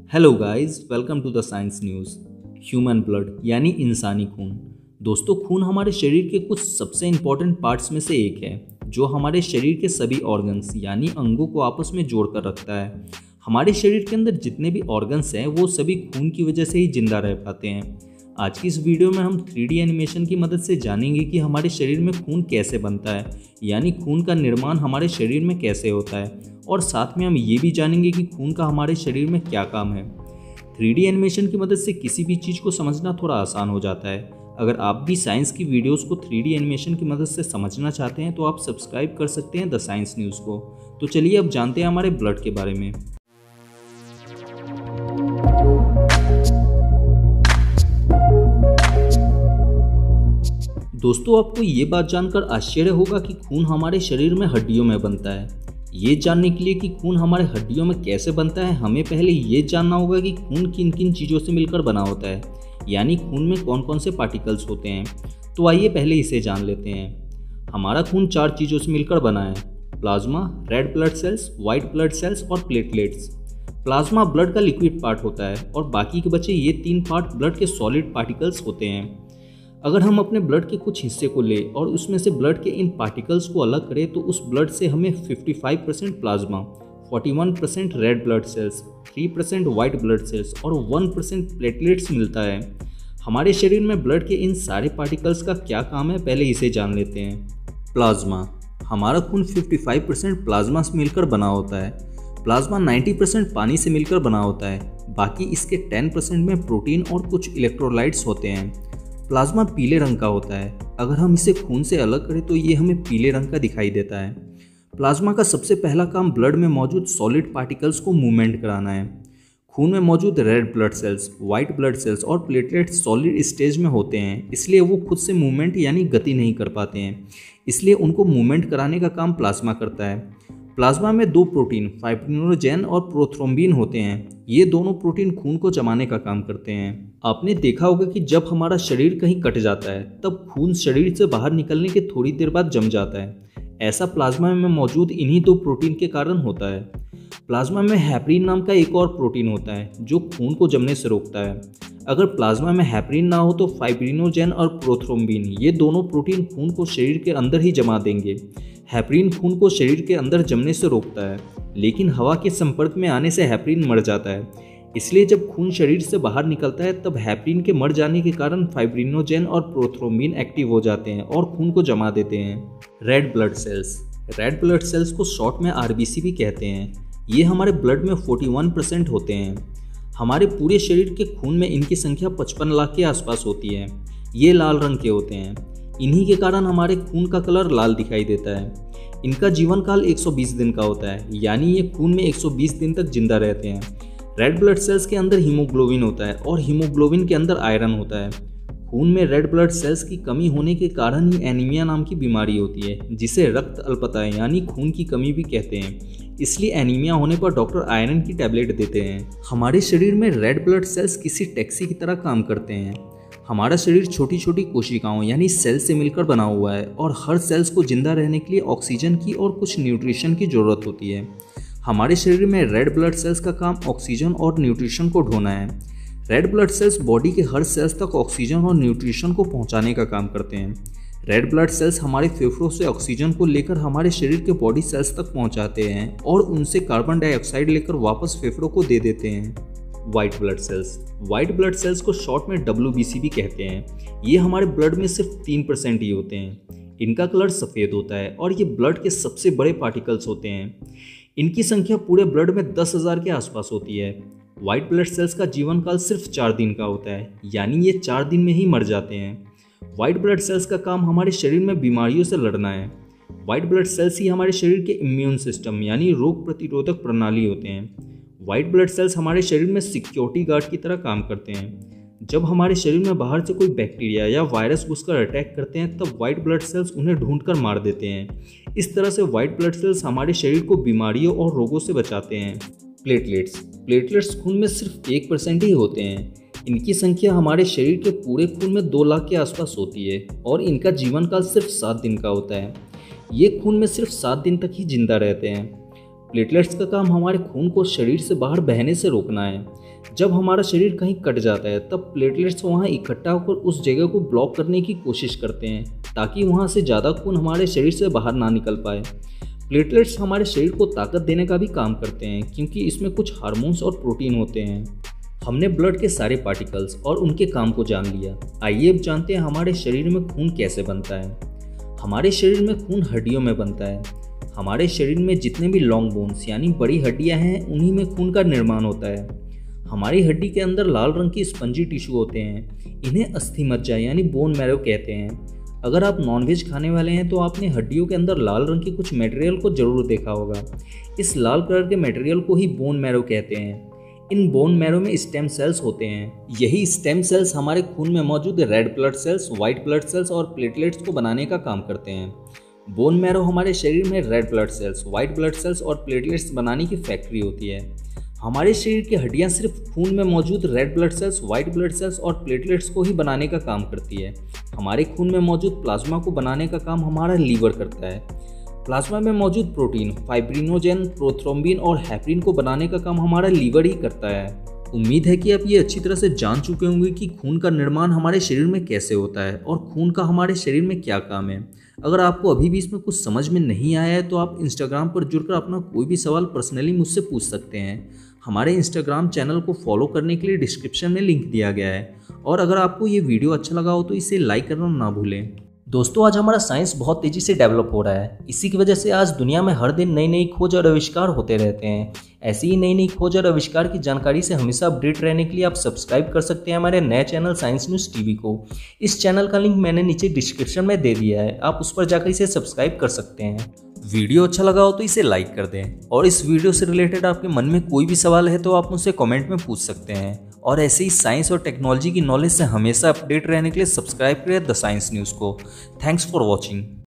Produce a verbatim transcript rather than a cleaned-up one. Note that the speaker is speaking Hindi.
Hello guys, welcome to the science news. Human blood यानी इंसानी खून। दोस्तों, खून हमारे शरीर के कुछ सबसे इम्पोर्टेंट पार्ट्स में से एक है जो हमारे शरीर के सभी ऑर्गन्स यानी अंगों को आपस में जोड़कर रखता है। हमारे शरीर के अंदर जितने भी ऑर्गन्स हैं वो सभी खून की वजह से ही जिंदा रह पाते हैं। आज की इस वीडियो में हम थ्री डी एनिमेशन की मदद से जानेंगे कि हमारे शरीर में खून कैसे बनता है, यानी खून का निर्माण हमारे शरीर में कैसे होता है, और साथ में हम ये भी जानेंगे कि खून का हमारे शरीर में क्या काम है। थ्री डी एनिमेशन की मदद से किसी भी चीज़ को समझना थोड़ा आसान हो जाता है। अगर आप भी साइंस की वीडियोस को थ्री डी एनिमेशन की मदद से समझना चाहते हैं तो आप सब्सक्राइब कर सकते हैं द साइंस न्यूज़ को। तो चलिए अब जानते हैं हमारे ब्लड के बारे में। दोस्तों, आपको ये बात जानकर आश्चर्य होगा कि खून हमारे शरीर में हड्डियों में बनता है। ये जानने के लिए कि खून हमारे हड्डियों में कैसे बनता है, हमें पहले ये जानना होगा कि खून किन किन चीज़ों से मिलकर बना होता है, यानी खून में कौन कौन से पार्टिकल्स होते हैं। तो आइए पहले इसे जान लेते हैं। हमारा खून चार चीज़ों से मिलकर बना है: plasma, red blood cells, white blood cells और प्लेटलेट्स। प्लाज्मा ब्लड का लिक्विड पार्ट होता है और बाकी के बचे ये तीन पार्ट ब्लड के सॉलिड पार्टिकल्स होते हैं। अगर हम अपने ब्लड के कुछ हिस्से को लें और उसमें से ब्लड के इन पार्टिकल्स को अलग करें तो उस ब्लड से हमें पचपन परसेंट प्लाज्मा, इकतालीस परसेंट रेड ब्लड सेल्स, तीन परसेंट वाइट ब्लड सेल्स और एक परसेंट प्लेटलेट्स मिलता है। हमारे शरीर में ब्लड के इन सारे पार्टिकल्स का क्या काम है, पहले इसे जान लेते हैं। प्लाज्मा। हमारा खून पचपन परसेंट प्लाज्मा से मिलकर बना होता है। प्लाज्मा नब्बे परसेंट पानी से मिलकर बना होता है, बाकी इसके दस परसेंट में प्रोटीन और कुछ इलेक्ट्रोलाइट्स होते हैं। प्लाज्मा पीले रंग का होता है। अगर हम इसे खून से अलग करें तो ये हमें पीले रंग का दिखाई देता है। प्लाज्मा का सबसे पहला काम ब्लड में मौजूद सॉलिड पार्टिकल्स को मूवमेंट कराना है। खून में मौजूद red blood cells, white blood cells और प्लेटलेट्स सॉलिड स्टेज में होते हैं, इसलिए वो खुद से मूवमेंट यानी गति नहीं कर पाते हैं, इसलिए उनको मूवमेंट कराने का काम प्लाज्मा करता है। प्लाज्मा में दो प्रोटीन फाइब्रिनोजेन और प्रोथ्रोम्बिन होते हैं। ये दोनों प्रोटीन खून को जमाने का काम करते हैं। आपने देखा होगा कि जब हमारा शरीर कहीं कट जाता है तब खून शरीर से बाहर निकलने के थोड़ी देर बाद जम जाता है। ऐसा प्लाज्मा में मौजूद इन्हीं दो प्रोटीन के कारण होता है। प्लाज्मा में हेपरिन नाम का एक और प्रोटीन होता है जो खून को जमने से रोकता है। अगर प्लाज्मा में हेपरिन ना हो तो फाइब्रिनोजेन और प्रोथ्रोम्बिन ये दोनों प्रोटीन खून को शरीर के अंदर ही जमा देंगे। हेपरिन खून को शरीर के अंदर जमने से रोकता है, लेकिन हवा के संपर्क में आने से हेपरिन मर जाता है। इसलिए जब खून शरीर से बाहर निकलता है तब हेपरिन के मर जाने के कारण फाइब्रिनोजेन और प्रोथ्रोम्बिन एक्टिव हो जाते हैं और खून को जमा देते हैं। Red blood cells. Red blood cells को शॉर्ट में आरबीसी भी कहते हैं। ये हमारे ब्लड में इकतालीस परसेंट होते हैं। हमारे पूरे शरीर के खून में इनकी संख्या पचपन लाख के आसपास होती है। ये लाल रंग के होते हैं। इन्हीं के कारण हमारे खून का कलर लाल दिखाई देता है। इनका जीवन काल एक सौ बीस दिन का होता है, यानी ये खून में एक सौ बीस दिन तक जिंदा रहते हैं। रेड ब्लड सेल्स के अंदर हीमोग्लोबिन होता है और हीमोग्लोबिन के अंदर आयरन होता है। खून में रेड ब्लड सेल्स की कमी होने के कारण ही एनीमिया नाम की बीमारी होती है, जिसे रक्त अल्पता यानी खून की कमी भी कहते हैं। इसलिए एनीमिया होने पर डॉक्टर आयरन की टैबलेट देते हैं। हमारे शरीर में रेड ब्लड सेल्स किसी टैक्सी की तरह काम करते हैं। हमारा शरीर छोटी छोटी कोशिकाओं यानी सेल से मिलकर बना हुआ है और हर सेल्स को जिंदा रहने के लिए ऑक्सीजन की और कुछ न्यूट्रिशन की ज़रूरत होती है। हमारे शरीर में रेड ब्लड सेल्स का काम ऑक्सीजन और न्यूट्रिशन को ढोना है। रेड ब्लड सेल्स बॉडी के हर सेल्स तक ऑक्सीजन और न्यूट्रिशन को पहुंचाने का काम करते हैं। रेड ब्लड सेल्स हमारे फेफड़ों से ऑक्सीजन को लेकर हमारे शरीर के बॉडी सेल्स तक पहुंचाते हैं और उनसे कार्बन डाइऑक्साइड लेकर वापस फेफड़ों को दे देते हैं। White blood cells. White blood cells को शॉर्ट में डब्ल्यू बी सी भी कहते हैं। ये हमारे ब्लड में सिर्फ तीन परसेंट ही होते हैं। इनका कलर सफ़ेद होता है और ये ब्लड के सबसे बड़े पार्टिकल्स होते हैं। इनकी संख्या पूरे ब्लड में दस हज़ार के आसपास होती है। वाइट ब्लड सेल्स का जीवन काल सिर्फ चार दिन का होता है, यानी ये चार दिन में ही मर जाते हैं। वाइट ब्लड सेल्स का काम हमारे शरीर में बीमारियों से लड़ना है। वाइट ब्लड सेल्स ही हमारे शरीर के इम्यून सिस्टम यानी रोग प्रतिरोधक प्रणाली होते हैं। वाइट ब्लड सेल्स हमारे शरीर में सिक्योरिटी गार्ड की तरह काम करते हैं। जब हमारे शरीर में बाहर से कोई बैक्टीरिया या वायरस घुसकर अटैक करते हैं तब वाइट ब्लड सेल्स उन्हें ढूंढकर मार देते हैं। इस तरह से वाइट ब्लड सेल्स हमारे शरीर को बीमारियों और रोगों से बचाते हैं। प्लेटलेट्स। प्लेटलेट्स खून में सिर्फ एक परसेंट ही होते हैं। इनकी संख्या हमारे शरीर के पूरे खून में दो लाख के आसपास होती है और इनका जीवन काल सिर्फ सात दिन का होता है। ये खून में सिर्फ सात दिन तक ही जिंदा रहते हैं। प्लेटलेट्स का काम हमारे खून को शरीर से बाहर बहने से रोकना है। जब हमारा शरीर कहीं कट जाता है तब प्लेटलेट्स वहाँ इकट्ठा होकर उस जगह को ब्लॉक करने की कोशिश करते हैं ताकि वहाँ से ज़्यादा खून हमारे शरीर से बाहर ना निकल पाए। प्लेटलेट्स हमारे शरीर को ताकत देने का भी काम करते हैं क्योंकि इसमें कुछ हार्मोन्स और प्रोटीन होते हैं। हमने ब्लड के सारे पार्टिकल्स और उनके काम को जान लिया। आइए अब जानते हैं हमारे शरीर में खून कैसे बनता है। हमारे शरीर में खून हड्डियों में बनता है। हमारे शरीर में जितने भी लॉन्ग बोन्स यानी बड़ी हड्डियां हैं उन्हीं में खून का निर्माण होता है। हमारी हड्डी के अंदर लाल रंग की स्पंजी टिश्यू होते हैं, इन्हें अस्थि मज्जा यानी बोन मैरो कहते हैं। अगर आप नॉनवेज खाने वाले हैं तो आपने हड्डियों के अंदर लाल रंग की कुछ मटेरियल को जरूर देखा होगा। इस लाल कलर के मटेरियल को ही बोन मैरो कहते हैं। इन बोन मैरो में स्टेम सेल्स होते हैं। यही स्टेम सेल्स हमारे खून में मौजूद red blood cells, white blood cells और प्लेटलेट्स को बनाने का काम करते हैं। बोन मैरो हमारे शरीर में red blood cells, white blood cells और प्लेटलेट्स बनाने की फैक्ट्री होती है। हमारे शरीर की हड्डियां सिर्फ खून में मौजूद red blood cells, white blood cells और प्लेटलेट्स को ही बनाने का काम करती है। हमारे खून में मौजूद प्लाज्मा को बनाने का काम हमारा लीवर करता है। प्लाज्मा में मौजूद प्रोटीन फाइब्रिनोजेन, प्रोथ्रोम्बिन और हेपरिन को बनाने का काम हमारा लीवर ही करता है। उम्मीद है कि आप ये अच्छी तरह से जान चुके होंगे कि खून का निर्माण हमारे शरीर में कैसे होता है और खून का हमारे शरीर में क्या काम है। अगर आपको अभी भी इसमें कुछ समझ में नहीं आया है तो आप इंस्टाग्राम पर जुड़कर अपना कोई भी सवाल पर्सनली मुझसे पूछ सकते हैं। हमारे इंस्टाग्राम चैनल को फॉलो करने के लिए डिस्क्रिप्शन में लिंक दिया गया है। और अगर आपको ये वीडियो अच्छा लगा हो तो इसे लाइक करना ना भूलें। दोस्तों, आज हमारा साइंस बहुत तेजी से डेवलप हो रहा है। इसी की वजह से आज दुनिया में हर दिन नई नई खोज और आविष्कार होते रहते हैं। ऐसी ही नई नई खोज और आविष्कार की जानकारी से हमेशा अपडेट रहने के लिए आप सब्सक्राइब कर सकते हैं हमारे नए चैनल साइंस न्यूज़ टीवी को। इस चैनल का लिंक मैंने नीचे डिस्क्रिप्शन में दे दिया है, आप उस पर जाकर इसे सब्सक्राइब कर सकते हैं। वीडियो अच्छा लगा हो तो इसे लाइक कर दें और इस वीडियो से रिलेटेड आपके मन में कोई भी सवाल है तो आप मुझसे कमेंट में पूछ सकते हैं। और ऐसे ही साइंस और टेक्नोलॉजी की नॉलेज से हमेशा अपडेट रहने के लिए सब्सक्राइब करें द साइंस न्यूज़ को। Thanks for watching.